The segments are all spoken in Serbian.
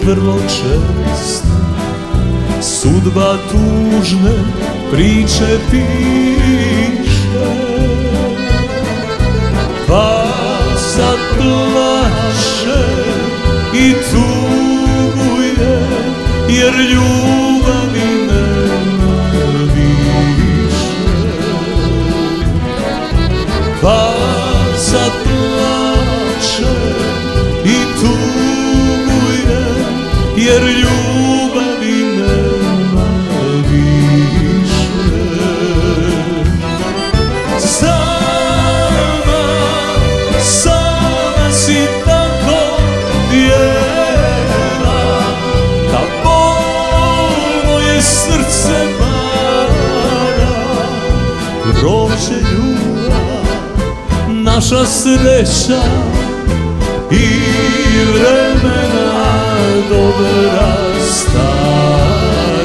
vrlo često sudba tužne priče piše, pa sad plaše i tuguje, jer ljubavi nema više. Pa sad plače i tuguje, jer ljubavi nema više. Sama si tako bijela, da bol moje srce para. Prođe ljubav, naša sreća i vremena dobra stara.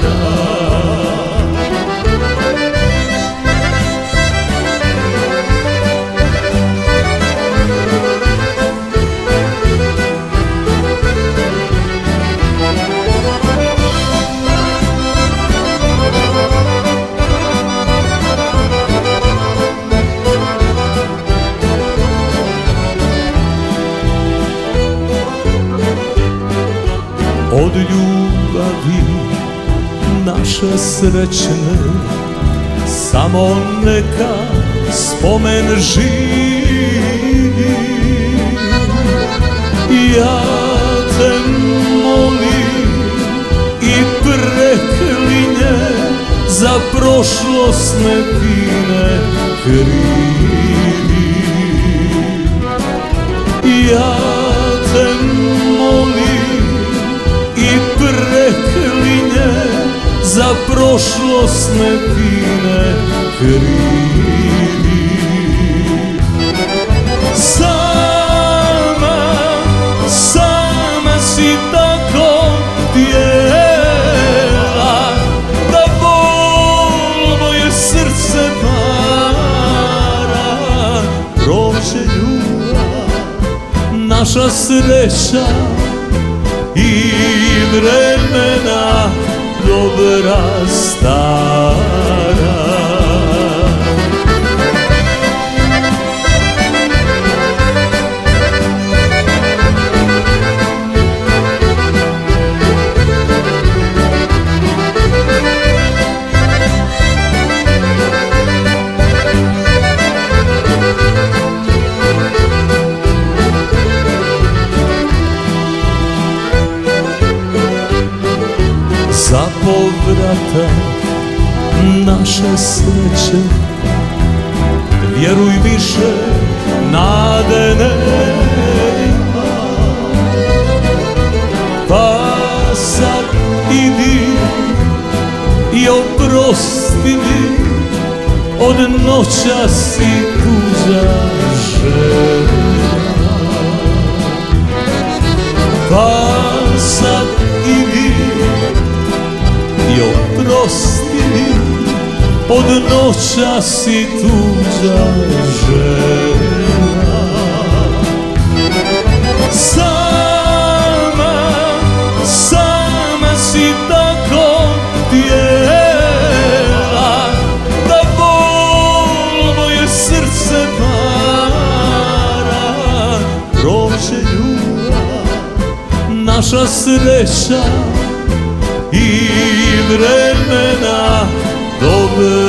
Od ljubavi naše srećne samo neka spomen živi. Ja te molim i preklinje, za prošlost ne ti krivi. Ja te molim i preklinje, za prošlost ne krivi. Sama si tako bijela, da bol moje srce para. Prođe ljubav, naša sreća i vremena dobra stara. Za povratak naše sreće, vjeruj, više nade nema. Pa sad idi i oprosti mi, od noćas i tuđa žena. Pa sad idi i oprosti mi, od noćas i tuđa žena. Sama si tako bijela, da bol moje srce para. Prođe ljubav, naša sreća i vremena dobra